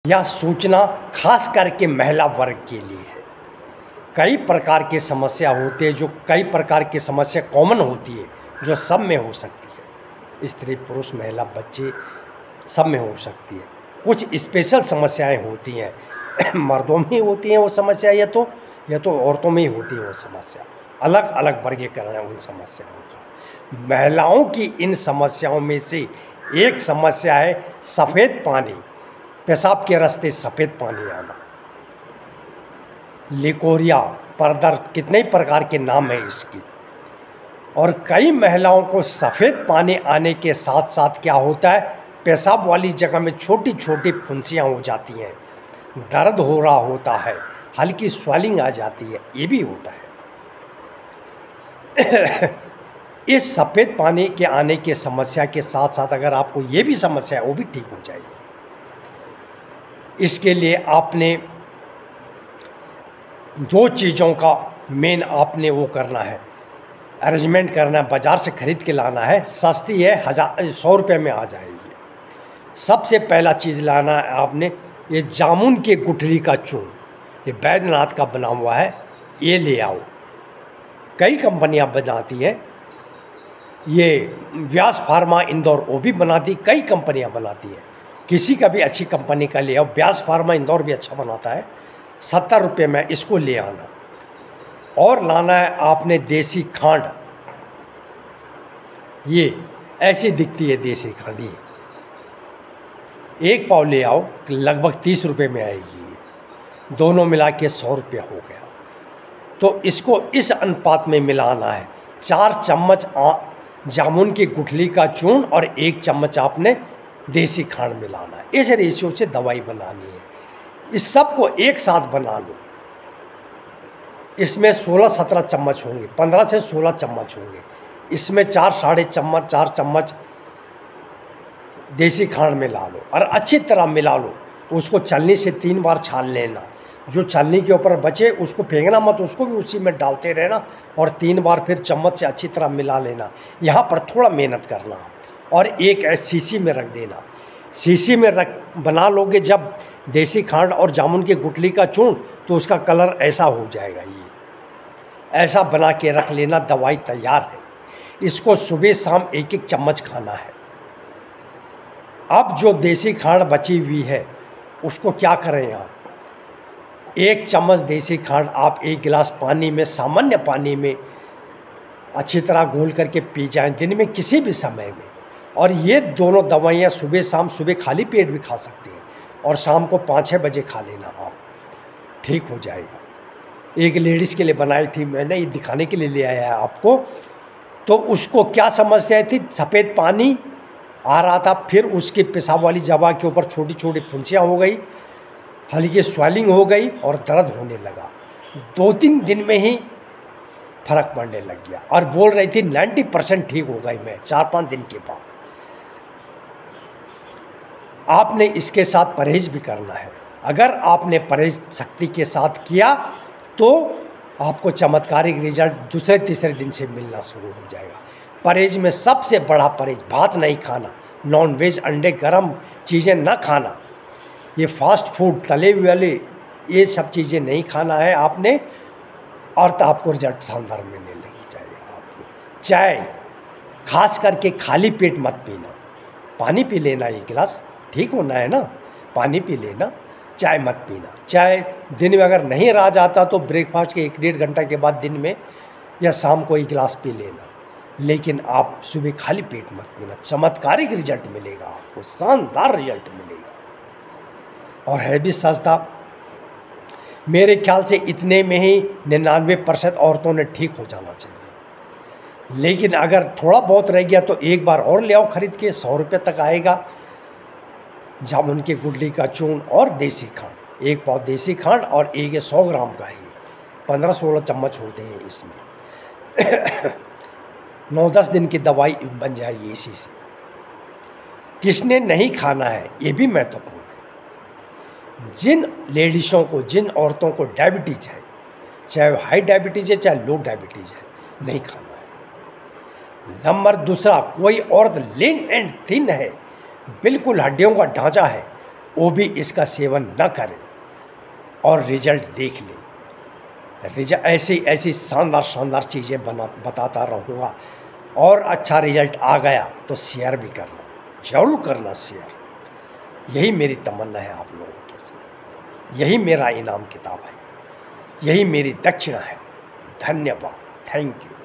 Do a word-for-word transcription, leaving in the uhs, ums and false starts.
यह सूचना खास करके महिला वर्ग के लिए है। कई प्रकार की समस्या होती है, जो कई प्रकार की समस्या कॉमन होती है, जो सब में हो सकती है। स्त्री, पुरुष, महिला, बच्चे, सब में हो सकती है। कुछ स्पेशल समस्याएं होती हैं मर्दों में होती हैं वो समस्या, या तो या तो औरतों में ही होती है वो समस्या। अलग अलग वर्गीकरण है उन समस्याओं का। महिलाओं की इन समस्याओं में से एक समस्या है सफ़ेद पानी, पेशाब के रास्ते सफ़ेद पानी आना। लिकोरिया, परदर्द, कितने प्रकार के नाम हैं इसकी। और कई महिलाओं को सफ़ेद पानी आने के साथ साथ क्या होता है, पेशाब वाली जगह में छोटी छोटी फुंसियाँ हो जाती हैं, दर्द हो रहा होता है, हल्की स्वेलिंग आ जाती है, ये भी होता है। इस सफ़ेद पानी के आने के समस्या के साथ साथ अगर आपको ये भी समस्या है वो भी ठीक हो जाएगी। इसके लिए आपने दो चीज़ों का मेन आपने वो करना है, अरेंजमेंट करना है, बाज़ार से ख़रीद के लाना है। सस्ती है, हज़ार सौ रुपये में आ जाएगी। सबसे पहला चीज़ लाना है आपने ये जामुन के गुठली का चूर्ण, ये बैद्यनाथ का बना हुआ है, ये ले आओ। कई कंपनियां बनाती हैं, ये व्यास फार्मा इंदौर वो भी बनाती, कई कंपनियां बनाती हैं। किसी का भी अच्छी कंपनी का ले आओ। व्यास फार्मा इंदौर भी अच्छा बनाता है। सत्तर रुपये में इसको ले आना। और लाना है आपने देसी खांड, ये ऐसी दिखती है देसी खांड, ये एक पाव ले आओ, लगभग तीस रुपये में आएगी। दोनों मिला के सौ रुपया हो गया। तो इसको इस अनुपात में मिलाना है। चार चम्मच जामुन की गुठली का चूर्ण और एक चम्मच आपने देसी खांड मिलाना है। इस रेशियो से दवाई बनानी है। इस सब को एक साथ बना लो। इसमें सोलह सत्रह चम्मच होंगे, पंद्रह से सोलह चम्मच होंगे। इसमें चार साढ़े चम्मच चार चम्मच देसी खांड मिला लो और अच्छी तरह मिला लो। उसको छलनी से तीन बार छान लेना। जो छलनी के ऊपर बचे उसको फेंकना मत, उसको भी उसी में डालते रहना और तीन बार फिर चम्मच से अच्छी तरह मिला लेना। यहाँ पर थोड़ा मेहनत करना और एक शीशी में रख देना। शीशी में रख बना लोगे जब देसी खांड और जामुन की गुठली का चूर्ण, तो उसका कलर ऐसा हो जाएगा। ये ऐसा बना के रख लेना। दवाई तैयार है। इसको सुबह शाम एक एक चम्मच खाना है। अब जो देसी खांड बची हुई है उसको क्या करें आप, एक चम्मच देसी खांड आप एक गिलास पानी में, सामान्य पानी में अच्छी तरह घोल करके पी जाएं दिन में किसी भी समय में। और ये दोनों दवाइयाँ सुबह शाम, सुबह खाली पेट भी खा सकते हैं और शाम को पाँच छः बजे खा लेना आप, ठीक हो जाएगा। एक लेडीज़ के लिए बनाई थी मैंने, ये दिखाने के लिए ले आया है आपको। तो उसको क्या समस्या थी, सफ़ेद पानी आ रहा था, फिर उसके पेशाब वाली जगह के ऊपर छोटी छोटी फुंसियाँ हो गई, हल्की स्वेलिंग हो गई और दर्द होने लगा। दो तीन दिन में ही फर्क पड़ने लग गया और बोल रही थी नब्बे परसेंट ठीक हो गई मैं चार पाँच दिन के बाद। आपने इसके साथ परहेज भी करना है। अगर आपने परहेज सख्ती के साथ किया तो आपको चमत्कारिक रिजल्ट दूसरे तीसरे दिन से मिलना शुरू हो जाएगा। परहेज में सबसे बड़ा परहेज, भात नहीं खाना, नॉन वेज, अंडे, गरम चीज़ें ना खाना, ये फास्ट फूड, तले वाले, ये सब चीज़ें नहीं खाना है आपने, और तो आपको रिजल्ट शानदार मिलने लग जाएगा। आपको चाय खास करके खाली पेट मत पीना, पानी पी लेना एक गिलास, ठीक होना है ना, पानी पी लेना, चाय मत पीना। चाय दिन में अगर नहीं रहा जाता तो ब्रेकफास्ट के एक डेढ़ घंटा के बाद दिन में या शाम को एक गिलास पी लेना, लेकिन आप सुबह खाली पेट मत पीना। चमत्कारिक रिजल्ट मिलेगा आपको, शानदार रिजल्ट मिलेगा और है भी सस्ता। मेरे ख्याल से इतने में ही निन्यानवे परसेंट औरतों ने ठीक हो जाना चाहिए। लेकिन अगर थोड़ा बहुत रह गया तो एक बार और ले आओ खरीद के, सौ रुपये तक आएगा। जामुन की गुठली का चूर्ण और देसी खांड, एक पाव देसी खांड और एक सौ ग्राम का ही, पंद्रह सोलह चम्मच होते हैं इसमें। नौ दस दिन की दवाई बन जाएगी इसी से। किसने नहीं खाना है ये भी महत्वपूर्ण है। जिन लेडीज़ों को, जिन औरतों को डायबिटीज़ है, चाहे हाई डायबिटीज़ है चाहे लो डायबिटीज़ है, नहीं खाना है। नंबर दूसरा, कोई औरत लीन एंड थिन है, बिल्कुल हड्डियों का ढांचा है, वो भी इसका सेवन न करें और रिजल्ट देख लें। रिजल्ट ऐसी ऐसी शानदार शानदार चीज़ें बना बताता रहूँगा, और अच्छा रिजल्ट आ गया तो शेयर भी करना, ज़रूर करना शेयर। यही मेरी तमन्ना है आप लोगों के साथ, यही मेरा इनाम किताब है, यही मेरी दक्षिणा है। धन्यवाद, थैंक यू।